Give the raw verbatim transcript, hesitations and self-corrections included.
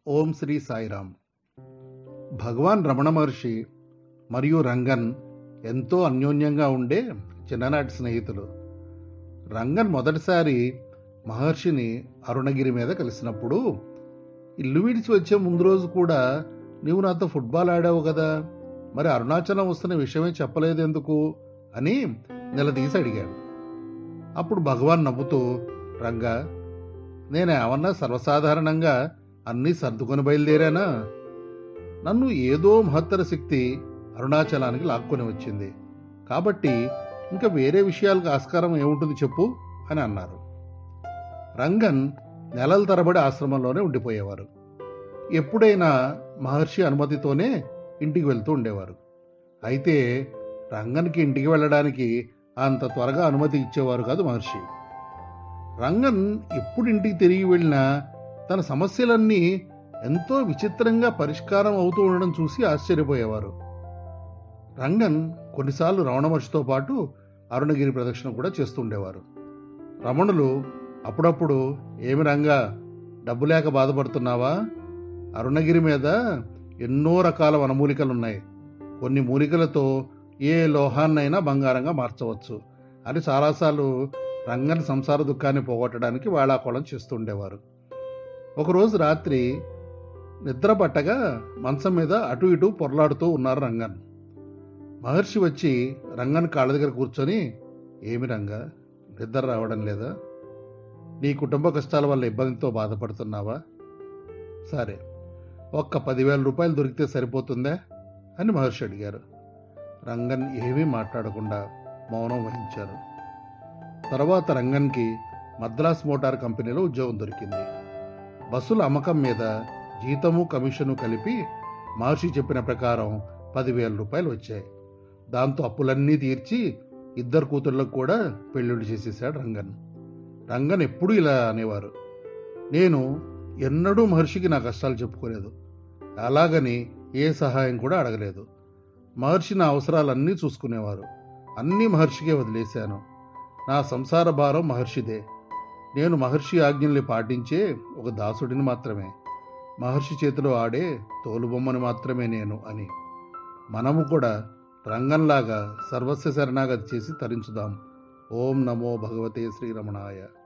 ఓం శ్రీ సాయిరామ్. భగవాన్ రమణ మహర్షి మరియు రంగన్ ఎంతో అన్యోన్యంగా ఉండే చిన్ననాటి స్నేహితులు. రంగన్ మొదటిసారి మహర్షిని అరుణగిరి మీద కలిసినప్పుడు, ఇల్లు విడిచి వచ్చే ముందు రోజు కూడా నీవు నాతో ఫుట్బాల్ ఆడావు కదా, మరి అరుణాచలం వస్తున్న విషయమే చెప్పలేదు ఎందుకు అని నిలదీసి అడిగాడు. అప్పుడు భగవాన్ నవ్వుతూ, రంగా, నేనేమన్నా సర్వసాధారణంగా అన్నీ సర్దుకొని బయలుదేరానా? నన్ను ఏదో మహత్తర శక్తి అరుణాచలానికి లాక్కొని వచ్చింది, కాబట్టి ఇంకా వేరే విషయాలకు ఆస్కారం ఏముంటుంది చెప్పు అని అన్నారు. రంగన్ నెలల తరబడి ఆశ్రమంలోనే ఉండిపోయేవారు. ఎప్పుడైనా మహర్షి అనుమతితోనే ఇంటికి వెళ్తూ ఉండేవారు. అయితే రంగన్కి ఇంటికి వెళ్ళడానికి అంత త్వరగా అనుమతి ఇచ్చేవారు కాదు మహర్షి. రంగన్ ఎప్పుడు ఇంటికి తిరిగి వెళ్ళినా తన సమస్యలన్నీ ఎంతో విచిత్రంగా పరిష్కారం అవుతూ ఉండడం చూసి ఆశ్చర్యపోయేవారు. రంగన్ కొన్నిసార్లు రమణ మహర్షితో పాటు అరుణగిరి ప్రదక్షిణ కూడా చేస్తుండేవారు. రమణులు అప్పుడప్పుడు, ఏమి రంగా, డబ్బు లేక బాధపడుతున్నావా? అరుణగిరి మీద ఎన్నో రకాల వనమూలికలున్నాయి, కొన్ని మూలికలతో ఏ లోహాన్నైనా బంగారంగా మార్చవచ్చు అని చాలాసార్లు రంగన్ సంసార దుఃఖాన్ని పోగొట్టడానికి వేళాకోళం చేస్తుండేవారు. ఒకరోజు రాత్రి నిద్ర పట్టగా మంచం మీద అటు ఇటు పొరలాడుతూ ఉన్నారు రంగన్. మహర్షి వచ్చి రంగన్ కాళ్ళ దగ్గర కూర్చొని, ఏమి రంగా, నిద్ర రావడం లేదా? నీ కుటుంబ కష్టాల వల్ల ఇబ్బందితో బాధపడుతున్నావా? సరే, ఒక్క పదివేల రూపాయలు దొరికితే సరిపోతుందా అని మహర్షి అడిగారు. రంగన్ ఏమీ మాట్లాడకుండా మౌనం వహించారు. తర్వాత రంగన్కి మద్రాస్ మోటార్ కంపెనీలో ఉద్యోగం దొరికింది. బస్సుల అమ్మకం మీద జీతము కమిషను కలిపి మహర్షి చెప్పిన ప్రకారం పదివేల రూపాయలు వచ్చాయి. దాంతో అప్పులన్నీ తీర్చి ఇద్దరు కూతుళ్ళకు కూడా పెళ్ళిళ్ళు చేసేసాడు రంగన్. రంగన్ ఎప్పుడూ ఇలా అనేవారు, నేను ఎన్నడూ మహర్షికి నా కష్టాలు చెప్పుకోలేదు, అలాగని ఏ సహాయం కూడా అడగలేదు. మహర్షి నా అవసరాలన్నీ చూసుకునేవారు, అన్నీ మహర్షికే వదిలేశాను. నా సంసార భారం మహర్షిదే. నేను మహర్షి ఆజ్ఞల్ని పాటించే ఒక దాసుడిని మాత్రమే, మహర్షి చేతిలో ఆడే తోలుబొమ్మని మాత్రమే నేను అని. మనము కూడా రంగంలాగా సర్వస్వ శరణాగతి చేసి తరించుదాం. ఓం నమో భగవతే శ్రీరమణాయ.